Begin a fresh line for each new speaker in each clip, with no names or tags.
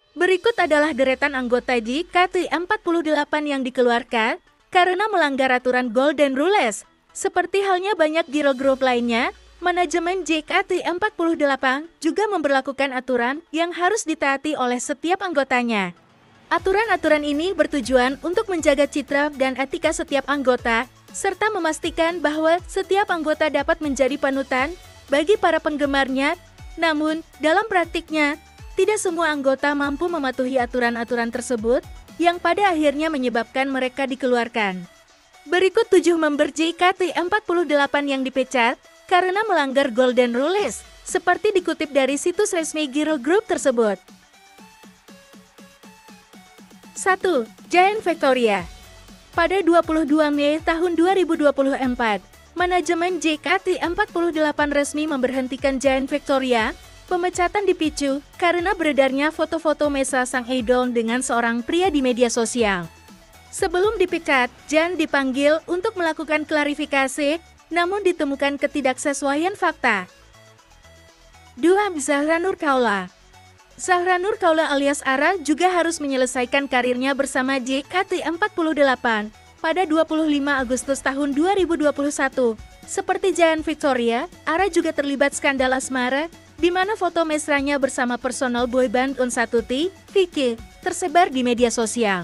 Berikut adalah deretan anggota JKT48 yang dikeluarkan karena melanggar aturan Golden Rules. Seperti halnya banyak girl group lainnya, manajemen JKT48 juga memberlakukan aturan yang harus ditaati oleh setiap anggotanya. Aturan-aturan ini bertujuan untuk menjaga citra dan etika setiap anggota, serta memastikan bahwa setiap anggota dapat menjadi panutan bagi para penggemarnya. Namun, dalam praktiknya, tidak semua anggota mampu mematuhi aturan-aturan tersebut, yang pada akhirnya menyebabkan mereka dikeluarkan. Berikut 7 member JKT48 yang dipecat karena melanggar Golden Rules, seperti dikutip dari situs resmi girl group tersebut. 1. Giant Victoria. Pada 22 Mei tahun 2024, manajemen JKT48 resmi memberhentikan Giant Victoria. Pemecatan dipicu karena beredarnya foto-foto mesra sang idol dengan seorang pria di media sosial. Sebelum dipecat, Jan dipanggil untuk melakukan klarifikasi, namun ditemukan ketidaksesuaian fakta. 2. Zahra Nur Kaula. Zahra Nur Kaula alias Ara juga harus menyelesaikan karirnya bersama JKT48 pada 25 Agustus tahun 2021. Seperti Giant Victoria, Ara juga terlibat skandal asmara, di mana foto mesranya bersama personal boyband Unsatuti, Vicky, tersebar di media sosial.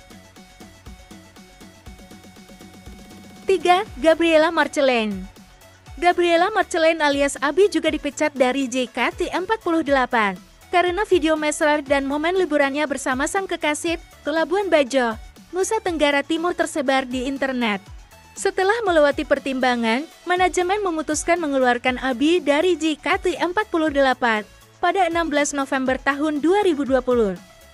3. Gabriela Marcelain. Gabriela Marcelain alias Abi juga dipecat dari JKT48 karena video mesra dan momen liburannya bersama sang kekasih ke Labuan Bajo, Nusa Tenggara Timur tersebar di internet. Setelah melewati pertimbangan, manajemen memutuskan mengeluarkan Abi dari JKT48 pada 16 November tahun 2020. 4.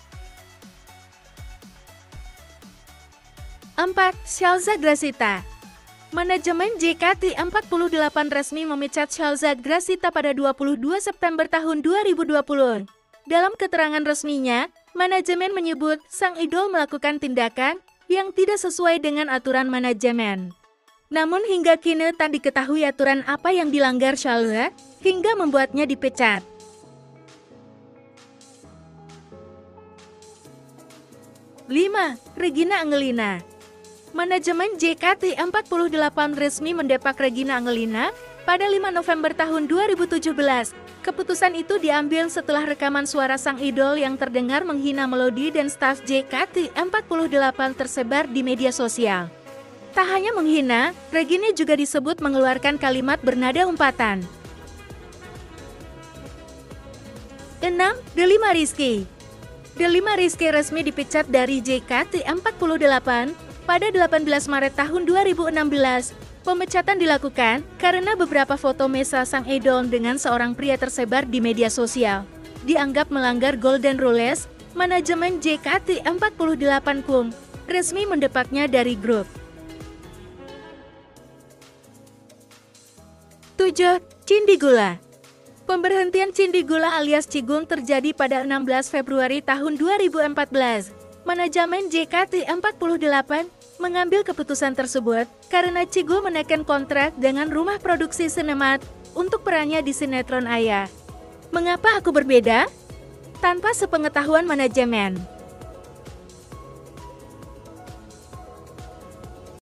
Shalza Gracita. Manajemen JKT48 resmi memecat Shalza Gracita pada 22 September tahun 2020. Dalam keterangan resminya, manajemen menyebut sang idol melakukan tindakan yang tidak sesuai dengan aturan manajemen. Namun hingga kini tak diketahui aturan apa yang dilanggar Shalza hingga membuatnya dipecat. 5. Regina Angelina. Manajemen JKT48 resmi mendepak Regina Angelina pada 5 November tahun 2017. Keputusan itu diambil setelah rekaman suara sang idol yang terdengar menghina Melody dan staf JKT48 tersebar di media sosial. Tak hanya menghina, Regina juga disebut mengeluarkan kalimat bernada umpatan. 6. Delima Rizky. Delima Rizky resmi dipecat dari JKT48 pada 18 Maret tahun 2016. Pemecatan dilakukan karena beberapa foto mesra sang idol dengan seorang pria tersebar di media sosial. Dianggap melanggar Golden Rules, manajemen JKT48 pun resmi mendepaknya dari grup. 7. Cindy Gula. Pemberhentian Cindy Gula alias Cigung terjadi pada 16 Februari tahun 2014. Manajemen JKT48 mengambil keputusan tersebut karena Cigu menaikkan kontrak dengan rumah produksi Sinemat untuk perannya di sinetron Ayah. Mengapa aku berbeda? Tanpa sepengetahuan manajemen.